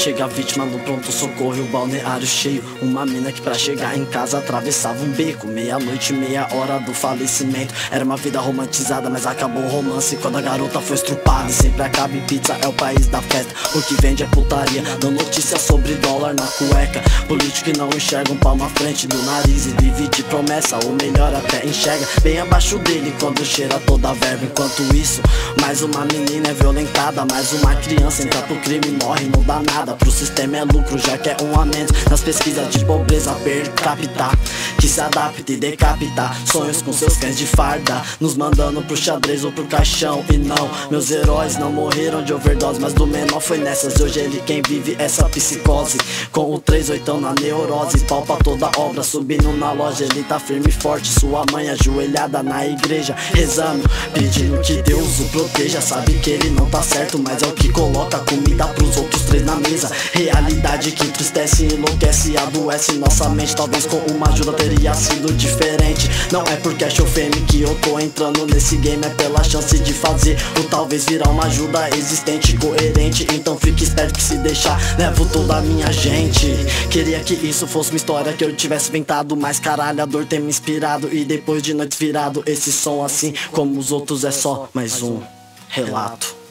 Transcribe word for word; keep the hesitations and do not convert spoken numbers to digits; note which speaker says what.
Speaker 1: chega a vítima no pronto-socorro e o balneário cheio. Uma mina que pra chegar em casa atravessava um beco. Meia-noite, meia hora do falecimento. Era uma vida romantizada, mas acabou o romance quando a garota foi estrupada. E sempre acaba em pizza, é o país da festa. O que vende é putaria, dão notícias sobre dólar na cueca. Político que não enxerga um palmo à frente do nariz e vive de promessa, ou melhor até enxerga bem abaixo dele quando cheira toda a verba. Enquanto isso, mais uma menina é violentada, mais uma criança entra pro crime e morre, não dá nada. Pro sistema é lucro, já que é um a menos nas pesquisas de pobreza per capita. Que se adapta e decapita sonhos com seus cães de farda, nos mandando pro xadrez ou pro caixão. E não, meus heróis não morreram de overdose, mas do menor foi nessas. Hoje ele quem vive essa psicose, com o três oitão na neurose. Palpa toda obra subindo na loja, ele tá firme e forte. Sua mãe ajoelhada na igreja, rezando, pedindo que Deus o proteja. Sabe que ele não tá certo, mas é o que coloca comida pros outros três na mesa. Realidade que entristece, enlouquece e adoece nossa mente. Talvez com uma ajuda teria sido diferente. Não é porque é show fame que eu tô entrando nesse game, é pela chance de fazer ou talvez virar uma ajuda existente, coerente. Então fique esperto que se deixar, levo toda a minha gente. Queria que isso fosse uma história que eu tivesse inventado, mas caralho, a dor tem me inspirado. E depois de noites virado, esse som assim como os outros é só mais um relato.